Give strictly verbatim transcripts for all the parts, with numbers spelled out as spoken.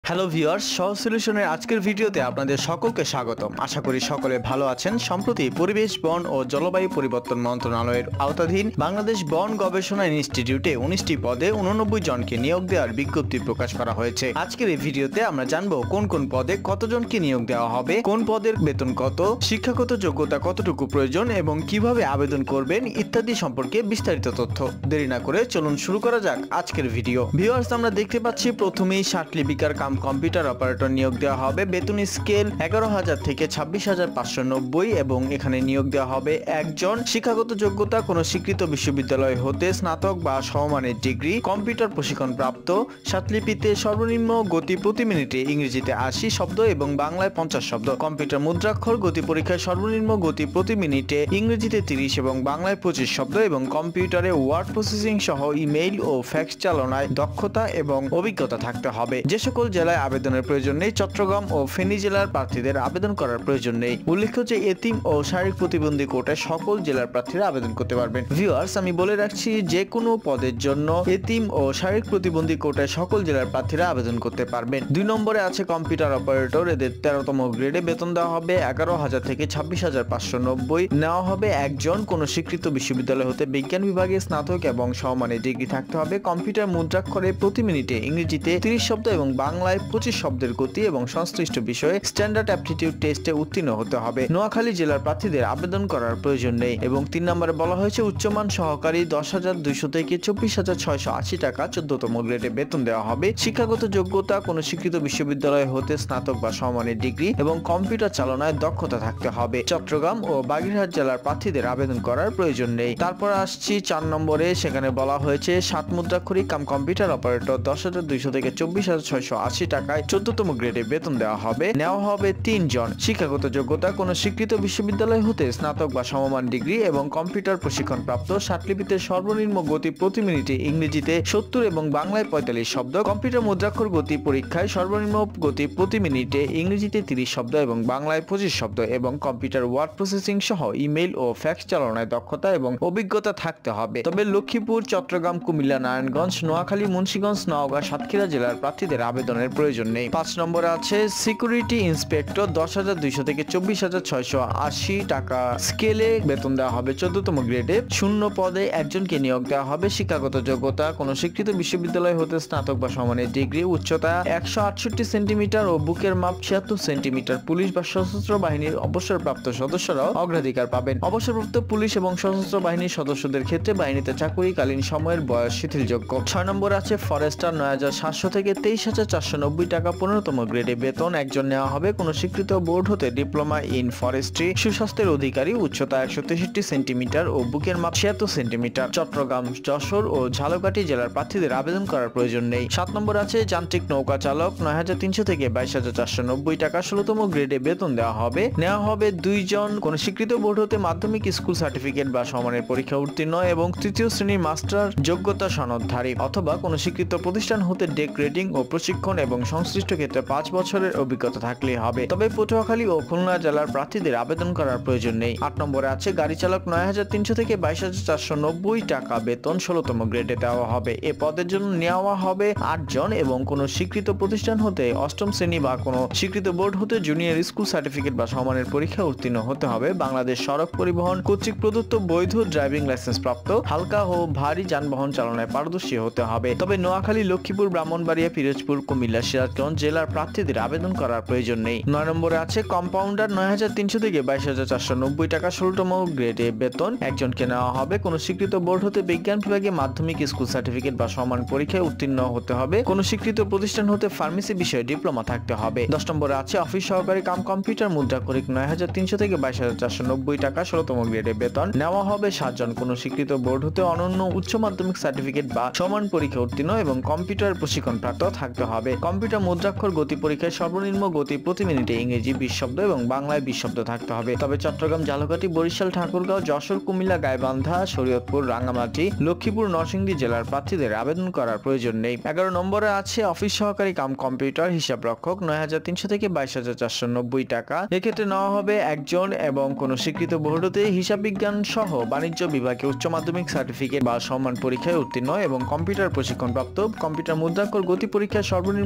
Hello viewers, সহজ সলিউশনের আজকের ভিডিওতে আপনাদের সকলকে স্বাগতম। আশা করি সকলে ভালো আছেন। সম্প্রতি পরিবেশ, বন ও জলবায়ু পরিবর্তন মন্ত্রণালয়ের আওতাধীন বাংলাদেশ বন গবেষণা ইনস্টিটিউটে উনিশটি পদে উননব্বই জনকে নিয়োগ দেওয়ার বিজ্ঞপ্তি প্রকাশ করা হয়েছে। আজকের এই ভিডিওতে আমরা জানবো কোন কোন পদে কতজনকে নিয়োগ দেওয়া হবে, কোন পদের বেতন কত, শিক্ষাগত যোগ্যতা কতটুকু প্রয়োজন এবং কিভাবে আবেদন করবেন ইত্যাদি সম্পর্কে বিস্তারিত তথ্য। দেরি না করে চলুন শুরু করা যাক আজকের ভিডিও। ভিউয়ার্স, আমরা দেখতে পাচ্ছি প্রথমেই ষাট লিপিকার কাম কম্পিউটার অপারেটর নিয়োগ দেওয়া হবে। বেতন স্কেল এগারো হাজার থেকে ছাব্বিশ হাজার পাঁচশো নব্বই এবং এখানে নিয়োগ দেওয়া হবে একজন। শিক্ষাগত যোগ্যতা কোনো স্বীকৃত বিশ্ববিদ্যালয় হতে স্নাতক বা সমমানের ডিগ্রি, কম্পিউটার প্রশিক্ষণ প্রাপ্ত। সাতলিপিতে সর্বনিম্ন গতি প্রতি মিনিটে ইংরেজিতে আশি শব্দ এবং বাংলায় পঞ্চাশ শব্দ। কম্পিউটার মুদ্রাক্ষর গতি পরীক্ষায় সর্বনিম্ন গতি প্রতি মিনিটে ইংরেজিতে তিরিশ এবং বাংলায় পঁচিশ শব্দ এবং কম্পিউটারে ওয়ার্ড প্রসেসিং সহ ইমেইল ও ফ্যাক্স চালনায় দক্ষতা এবং অভিজ্ঞতা থাকতে হবে। যে সকল জেলায় আবেদনের প্রয়োজন নেই, চট্টগ্রাম ও ফেনী জেলার প্রার্থীদের আবেদন করার প্রয়োজন নেই। উল্লেখ্য যে এতিম ও শারীরিক প্রতিবন্ধী কোটায় সকল জেলার প্রার্থীরা আবেদন করতে পারবেন। ভিউয়ার্স, আমি বলে রাখছি যে কোনো পদের জন্য এতিম ও শারীরিক প্রতিবন্ধী কোটায় সকল জেলার প্রার্থীরা আবেদন করতে পারবেন। দুই নম্বরে আছে কম্পিউটার অপারেটর। এদের তেরোতম গ্রেডে বেতন দেওয়া হবে এগারো হাজার থেকে ছাব্বিশ হাজার পাঁচশো নব্বই। নেওয়া হবে একজন। কোন স্বীকৃত বিশ্ববিদ্যালয় হতে বিজ্ঞান বিভাগে স্নাতক এবং সমমানের ডিগ্রি থাকতে হবে। কম্পিউটার মুদ্রাক্ষরে প্রতি মিনিটে ইংরেজিতে তিরিশ শব্দ এবং বাংলায় পঁচিশ শব্দের গতি এবং সংশ্লিষ্ট বিষয়ে স্ট্যান্ডার্ড অ্যাপটিটিউড টেস্টে উত্তীর্ণ হতে হবে। নোয়াখালী জেলার প্রার্থীদের আবেদন করার প্রয়োজন নেই। এবং তিন নম্বরে বলা হয়েছে উচ্চমান সহকারী দশ হাজার দুইশো থেকে চব্বিশ হাজার ছয়শো আশি টাকা চোদ্দতম গ্রেডে বেতন দেওয়া হবে। শিক্ষাগত যোগ্যতা কোনো স্বীকৃত বিশ্ববিদ্যালয় হতে স্নাতক বা সমমানের ডিগ্রি এবং কম্পিউটার চালনায় দক্ষতা থাকতে হবে। চট্টগ্রাম ও বাগেরহাট জেলার প্রার্থীদের আবেদন করার প্রয়োজন নেই। তারপর আসছি চার নম্বরে। সেখানে বলা হয়েছে সাত মুদ্রাক্ষরী কাম কম্পিউটার অপারেটর দশ হাজার দুইশো থেকে চব্বিশ হাজার ছয়শো আশি টাকায় চোদ্দতম গ্রেডে বেতন দেওয়া হবে। নেওয়া হবে তিনজন। শিক্ষাগত যোগ্যতা কোনো স্বীকৃত বিশ্ববিদ্যালয় হতে স্নাতক বা সমমান ডিগ্রি এবং কম্পিউটার প্রশিক্ষণ প্রাপ্ত। সাতলিপিতে সর্বনিম্ন গতি প্রতি মিনিটে ইংরেজিতে সত্তর এবং বাংলায় পঁয়তাল্লিশ শব্দ। কম্পিউটার মুদ্রাক্ষর গতি পরীক্ষায় সর্বনিম্ন গতি প্রতি মিনিটে ইংরেজিতে তিরিশ শব্দ এবং বাংলায় পঁচিশ শব্দ এবং কম্পিউটার ওয়ার্ড প্রসেসিং সহ ইমেইল ও ফ্যাক্স চালনায় দক্ষতা এবং অভিজ্ঞতা থাকতে হবে। তবে লক্ষ্মীপুর, চট্টগ্রাম, কুমিল্লা, নারায়ণগঞ্জ, নোয়াখালী, মুন্সিগঞ্জ, নওগাঁ, সাতক্ষীরা জেলার প্রার্থীদের আবেদনের প্রয়োজন নেই। পাঁচ নম্বরে আছে সিকিউরিটি ইন্সপেক্টর দশ হাজার দুইশো থেকে চব্বিশ হাজার ছয়শো আশি টাকা স্কেলে বেতন দেওয়া হবে চোদ্দতম গ্রেডে। শূন্য পদে একজনকে নিয়োগ দেওয়া হবে। শিক্ষাগত যোগ্যতা কোনো স্বীকৃত বিশ্ববিদ্যালয় হতে স্নাতক বা সমমানের ডিগ্রি, উচ্চতা একশো আটষট্টি সেন্টিমিটার ও বুকের মাপ ছিয়াত্তর সেন্টিমিটার। পুলিশ বা সশস্ত্র বাহিনীর অবসরপ্রাপ্ত সদস্যরাও অগ্রাধিকার পাবেন। অবসরপ্রাপ্ত পুলিশ এবং সশস্ত্র বাহিনীর সদস্যদের ক্ষেত্রে বাহিনীতে চাকুরিকালীন সময়ের বয়স শিথিলযোগ্য। ছয় নম্বর আছে ফরেস্টার নয় হাজার সাতশো থেকে তেইশ হাজার চারশো নব্বই টাকা পনেরোতম গ্রেডে বেতন একজন নেওয়া হবে। কোন স্বীকৃত বোর্ড হতে ডিপ্লোমা ইন ফরেস্ট্রি, সুস্বাস্থ্যের অধিকারী, উচ্চতা একশো তেষট্টি সেন্টিমিটার ও বুকের মাপ ছিয়াত্তর সেন্টিমিটার। চট্টগ্রাম, যশোর ও ঝালকাঠি জেলার প্রার্থীদের আবেদন করার প্রয়োজন নেই। সাত নম্বর আছে যান্ত্রিক নৌকা চালক নয় হাজার তিনশো থেকে বাইশ হাজার চারশো নব্বই টাকা ষোলতম গ্রেডে বেতন দেওয়া হবে। নেওয়া হবে দুইজন। কোন স্বীকৃত বোর্ড হতে মাধ্যমিক স্কুল সার্টিফিকেট বা সমানের পরীক্ষা উত্তীর্ণ এবং তৃতীয় শ্রেণীর মাস্টার যোগ্যতা সনদধারী অথবা কোন স্বীকৃত প্রতিষ্ঠান হতে ডেক রেডিং ও প্রশিক্ষণ এবং সংশ্লিষ্ট ক্ষেত্রে পাঁচ বছরের অভিজ্ঞতা থাকলেই হবে। তবে পটুয়াখালী ও খুলনা জেলার প্রার্থীদের আবেদন করার প্রয়োজন নেই। আট নম্বরে আছে গাড়ি চালক নয় হাজার তিনশো থেকে বাইশ হাজার চারশো নব্বই টাকা বেতন ষোলতম গ্রেডে দেওয়া হবে। এ পদের জন্য নেওয়া হবে আটজন এবং কোন স্বীকৃত প্রতিষ্ঠান হতে অষ্টম শ্রেণী বা কোন স্বীকৃত বোর্ড হতে জুনিয়র স্কুল সার্টিফিকেট বা সমানের পরীক্ষা উত্তীর্ণ হতে হবে। বাংলাদেশ সড়ক পরিবহন কর্তৃক প্রদত্ত বৈধ ড্রাইভিং লাইসেন্স প্রাপ্ত, হালকা ও ভারী যানবাহন চালনায় পারদর্শী হতে হবে। তবে নোয়াখালী, লক্ষ্মীপুর, ব্রাহ্মণবাড়িয়া, পিরোজপুর, কুমিল্লা, সিরাজগঞ্জ জেলার প্রার্থীদের আবেদন করার প্রয়োজন নেই। নয় নম্বরে আছে কম্পাউন্ডার নয় হাজার তিনশো থেকে বাইশ হাজার চারশো নব্বই টাকা ষোলতম গ্রেডে বেতন একজনকে নেওয়া হবে। কোন স্বীকৃত বোর্ড হতে বিজ্ঞান বিভাগে মাধ্যমিক স্কুল সার্টিফিকেট বা সমান পরীক্ষায় উত্তীর্ণ হতে হবে। কোন স্বীকৃত প্রতিষ্ঠান হতে ফার্মেসি বিষয়ে ডিপ্লোমা থাকতে হবে। দশ নম্বরে আছে অফিস সহকারী কাম কম্পিউটার মুদ্রাক্ষরিক নয় হাজার তিনশো থেকে বাইশ হাজার চারশো নব্বই টাকা ষোলতম গ্রেডে বেতন নেওয়া হবে সাতজন। কোন স্বীকৃত বোর্ড হতে অনন্য উচ্চ মাধ্যমিক সার্টিফিকেট বা সমান পরীক্ষা উত্তীর্ণ এবং কম্পিউটার প্রশিক্ষণ প্রাপ্ত থাকতে হবে। কম্পিউটার মুদ্রাক্ষর গতি পরীক্ষায় সর্বনিম্ন গতি প্রতি মিনিটে ইংরেজি বিশ শব্দ এবং বাংলায় বিশ শব্দ থাকতে হবে। তবে চট্টগ্রাম, ঝালকাঠি, বরিশাল, ঠাকুরগাঁও, যশোর, কুমিল্লা, গাইবান্ধা, শরীয়তপুর, রাঙ্গামাটি, লক্ষ্মীপুর, নরসিংদী জেলার প্রার্থীদের আবেদন করার প্রয়োজন নেই। এগারো নম্বরে আছে অফিস সহকারী কাম কম্পিউটার হিসাব রক্ষক নয় হাজার তিনশো থেকে বাইশ হাজার চারশো নব্বই টাকা। এক্ষেত্রে নেওয়া হবে একজন এবং কোন স্বীকৃত বোর্ড হতে হিসাব বিজ্ঞান সহ বাণিজ্য বিভাগে উচ্চ মাধ্যমিক সার্টিফিকেট বা সমান পরীক্ষায় উত্তীর্ণ এবং কম্পিউটার প্রশিক্ষণ প্রাপ্ত। কম্পিউটার মুদ্রাক্ষর গতি পরীক্ষায় সর্বনিম্ন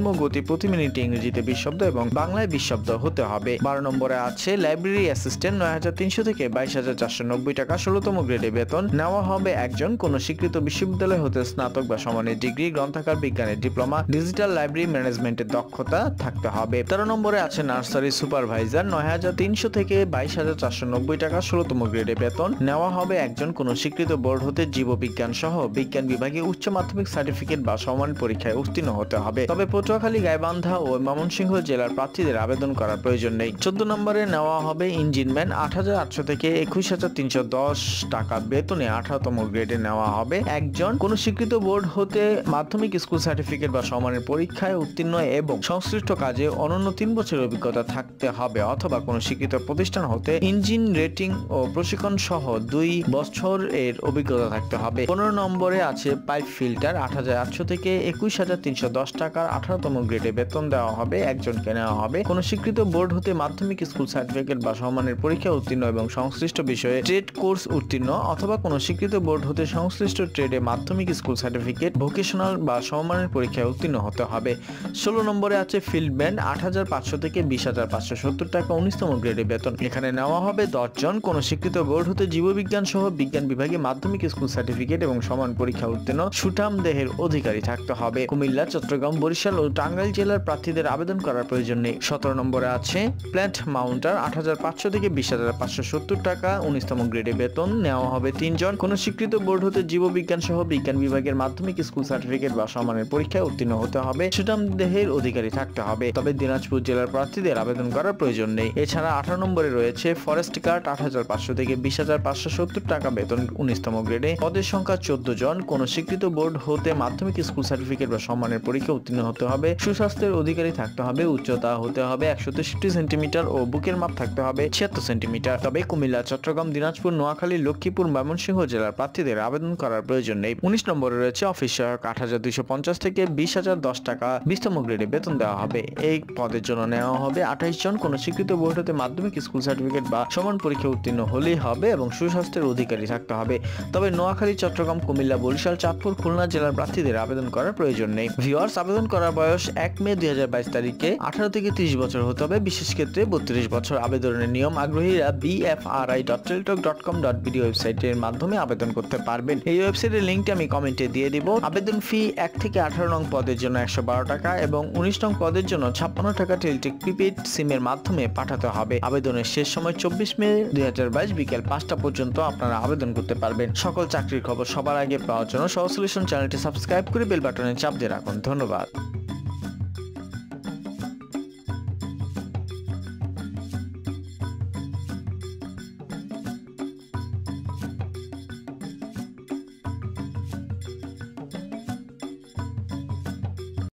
গতি প্রতি মিনিটে ইংরেজিতে বিশ শব্দ এবং বাংলায় বিশ শব্দ হতে হবে। বারো নম্বরে আছে লাইব্রেরি অ্যাসিস্ট্যান্ট নয় হাজার তিনশো থেকে বাইশ হাজার চারশো নব্বই টাকা ষোলতম গ্রেডে বেতন নেওয়া হবে একজন কোন স্বীকৃত বিশ্ববিদ্যালয় হতে স্নাতক বা সমানের ডিগ্রি, গ্রন্থাগার বিজ্ঞানের ডিপ্লোমা, ডিজিটাল লাইব্রেরি ম্যানেজমেন্টের দক্ষতা থাকতে হবে। তেরো নম্বরে আছে নার্সারি সুপারভাইজার নয় হাজার তিনশো থেকে বাইশ হাজার চারশো নব্বই টাকা ষোলতম গ্রেডে বেতন নেওয়া হবে একজন কোন স্বীকৃত বোর্ড হতে জীববিজ্ঞান সহ বিজ্ঞান বিভাগে উচ্চ মাধ্যমিক সার্টিফিকেট বা সমান পরীক্ষায় উত্তীর্ণ হতে হবে। তবে পটুয়াখালী, গাইবান্ধা ও ময়মনসিংহ জেলার প্রার্থীদের আবেদন করার প্রয়োজন নেই। চোদ্দ নম্বরে নেওয়া হবে ইঞ্জিনম্যান আট হাজার আটশো থেকে একুশ হাজার তিনশো দশ টাকা বেতনে আঠারোতম গ্রেডে নেওয়া হবে একজন কোন স্বীকৃত বোর্ড হতে মাধ্যমিক স্কুল সার্টিফিকেট বা সমানের পরীক্ষায় উত্তীর্ণ এবং সংশ্লিষ্ট কাজে অনন্য তিন বছরের অভিজ্ঞতা থাকতে হবে অথবা কোন স্বীকৃত প্রতিষ্ঠান হতে ইঞ্জিন রেটিং ও প্রশিক্ষণ সহ দুই বছর এর অভিজ্ঞতা থাকতে হবে। পনেরো নম্বরে আছে পাইপ ফিল্টার আট হাজার আটশো থেকে একুশ হাজার তিনশো দশ টাকার আঠারোতম গ্রেডে বেতন দেওয়া হবে একজনকে নেওয়া হবে কোন স্বীকৃত বোর্ড হতে মাধ্যমিক স্কুল সার্টিফিকেট বা সমানের পরীক্ষা উত্তীর্ণ এবং সংশ্লিষ্ট বিষয়ে ট্রেড কোর্স উত্তীর্ণ অথবা কোন স্বীকৃত বোর্ড হতে সংশ্লিষ্ট ট্রেডে মাধ্যমিক স্কুল সার্টিফিকেট, ভোকেশনাল বা সমমানের পরীক্ষায় উত্তীর্ণ হতে হবে। ষোলো নম্বরে আছে ফিল্ড ব্যান্ড আট হাজার পাঁচশো থেকে বিশ হাজার পাঁচশো সত্তর টাকা উনিশতম গ্রেডে বেতন এখানে নেওয়া হবে দশ জন কোন স্বীকৃত বোর্ড হতে জীববিজ্ঞান সহ বিজ্ঞান বিভাগে মাধ্যমিক স্কুল সার্টিফিকেট এবং সমান পরীক্ষা উত্তীর্ণ সুঠাম দেহের অধিকারী থাকতে হবে। কুমিল্লা, চট্টগ্রাম, বরিশাল ও টাঙ্গাইল জেলার প্রার্থীদের আবেদন করার প্রয়োজন নেই। সতেরো নম্বরে আছে প্ল্যান্ট মাউন্টার আট হাজার পাঁচশো থেকে বিশ হাজার পাঁচশো সত্তর টাকা উনিশতম গ্রেডে বেতন নেওয়া হবে তিনজন কোন স্বীকৃত বোর্ড হতে জীববিজ্ঞান সহ বিজ্ঞান বিভাগের মাধ্যমিক স্কুল সার্টিফিকেট বা সমানের পরীক্ষায় উত্তীর্ণ হতে হবে, সুঠাম দেহের অধিকারী থাকতে হবে। তবে দিনাজপুর জেলার প্রার্থীদের আবেদন করার প্রয়োজন নেই। এছাড়া আঠারো নম্বরে রয়েছে ফরেস্ট গার্ড আট হাজার পাঁচশো থেকে বিশ হাজার পাঁচশো সত্তর টাকা বেতন উনিশতম গ্রেডে পদের সংখ্যা চোদ্দ জন কোন স্বীকৃত বোর্ড হতে মাধ্যমিক স্কুল সার্টিফিকেট বা সমানের পরীক্ষা উত্তীর্ণ হতে হবে, সুস্বাস্থ্যের অধিকারী থাকতে হবে, উচ্চতা হতে হবে একশো তেষট্টি সেন্টিমিটার ও বুকের মাপ থাকতে হবে ছিয়াত্তর সেন্টিমিটার। তবে কুমিল্লা, চট্টগ্রাম, দিনাজপুর, নোয়াখালী, লক্ষ্মীপুর, ময়মনসিংহ জেলার প্রার্থীদের আবেদন করার প্রয়োজন নেই। উনিশ নম্বরে রয়েছে অফিস সহায়ক আট হাজার দুইশো পঞ্চাশ থেকে বিশ হাজার দশ টাকা বিশতম গ্রেডে বেতন দেওয়া হবে। এই পদের জন্য নেওয়া হবে আঠাইশ জন কোন স্বীকৃত বোর্ড হতে মাধ্যমিক স্কুল সার্টিফিকেট বা সমান পরীক্ষা উত্তীর্ণ হলেই হবে এবং সুস্বাস্থ্যের অধিকারী থাকতে হবে। তবে নোয়াখালী, চট্টগ্রাম, কুমিল্লা, বরিশাল, চাঁদপুর, খুলনা জেলার প্রার্থীদের আবেদন করার প্রয়োজন নেই। ভিউয়ার্স, আবেদন করার বয়স এক মে দুই হাজার বাইশ তারিখে আঠারো থেকে ত্রিশ বছর হতে হবে, বিশেষ ক্ষেত্রে বত্রিশ বছর। আবেদনের নিয়ম আগ্রহীরা B F R I dot teletalk dot com dot BD ওয়েবসাইটের মাধ্যমে আবেদন করতে পারবেন। এই ওয়েবসাইটের লিঙ্কটি আমি কমেন্টে দিয়ে দিব। আবেদন ফি এক থেকে আঠারো নং পদের জন্য একশো বারো টাকা এবং উনিশ নং পদের জন্য ছাপ্পান্ন টাকা টেলিটক প্রিপেড সিমের মাধ্যমে পাঠাতে হবে। আবেদনের শেষ সময় চব্বিশ মে দুই হাজার বাইশ বিকেল পাঁচটা পর্যন্ত আপনারা আবেদন করতে পারবেন। সকল চাকরির খবর সবার আগে পাওয়ার জন্য সহজ সলিউশন চ্যানেলটি সাবস্ক্রাইব করে বেল বাটনে চাপ দিয়ে রাখুন। ধন্যবাদ।